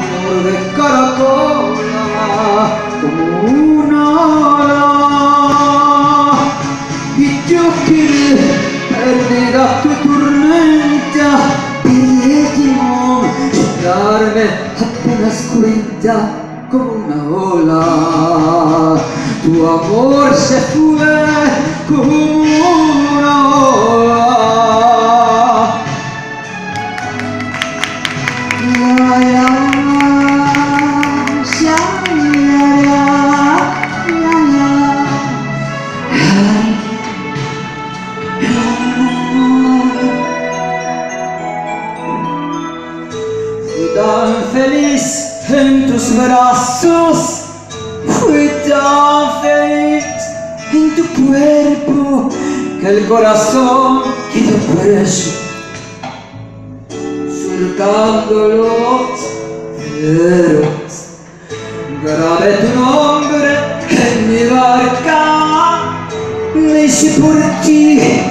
rumor de caracola, como una ola. Y yo quiero perdida tu tormenta, y darme apenas cuenta como una ola. Tu amor se fue como una ola. Fui tan feliz en tus brazos, fui tan feliz en tu cuerpo, que el corazón quedó preso, surcando los cielos. Grabé tu nombre en mi barca, le hice por ti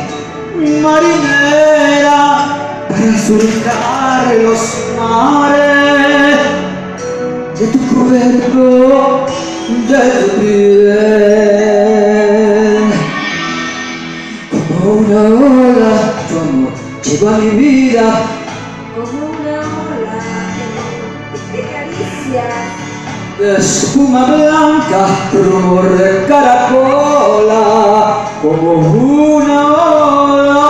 marinera, para surcar los mares de tu cuerpo, de tu piel. Como una ola, tu amor llegó a mi vida, como una ola que acaricia, de espuma blanca, rumor de caracola, como una ola.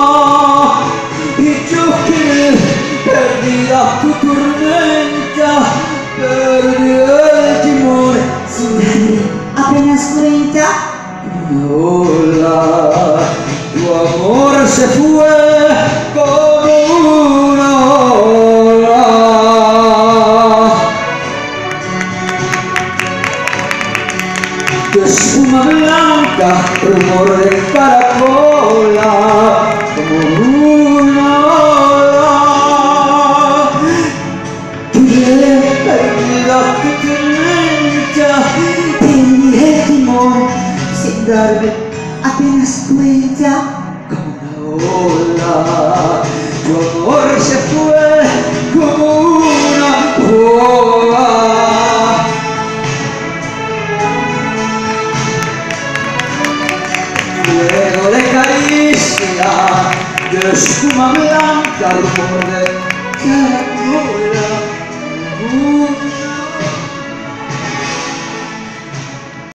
Y yo que perdida tu tormenta, perdí el timón sin darme apenas cuenta, como una ola. Tu amor se fue como una ola. De espuma blanca, rumor de caracola, como una ola. Tuve perdida tu tormenta, perdí el timón sin darme apenas cuenta, como una ola. Tu amor se fue como una ola. Luego de caricia, de espuma blanca, rumor de caracola,